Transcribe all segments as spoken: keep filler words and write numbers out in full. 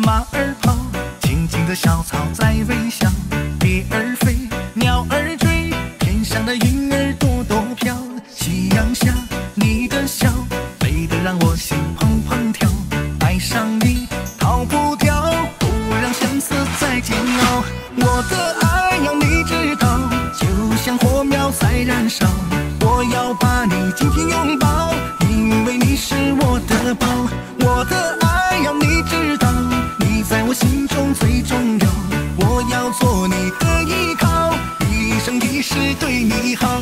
马儿跑，静静的小草在微笑。蝶儿飞，鸟儿追，天上的云儿朵朵飘。夕阳下，你的笑，美得让我心怦怦跳。爱上你，逃不掉，不让相思再煎熬。我的爱要你知道，就像火苗在燃烧。我要把你紧紧拥抱，因为你是我的宝。我的爱要你知道，你在我心中最重要。我要做你的依靠，一生一世对你好。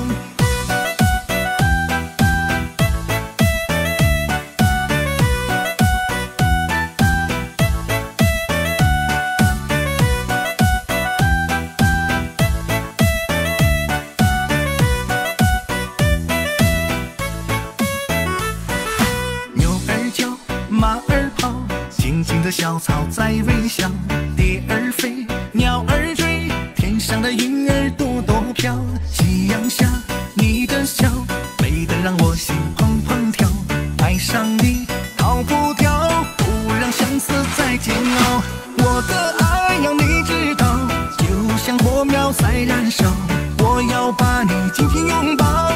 马儿跑，静静的小草在微笑。蝶儿飞，鸟儿追，天上的云儿朵朵飘。夕阳下，你的笑，美得让我心怦怦跳。爱上你，逃不掉，不让相思再煎熬。我的爱要你知道，就像火苗在燃烧。我要把你紧紧拥抱。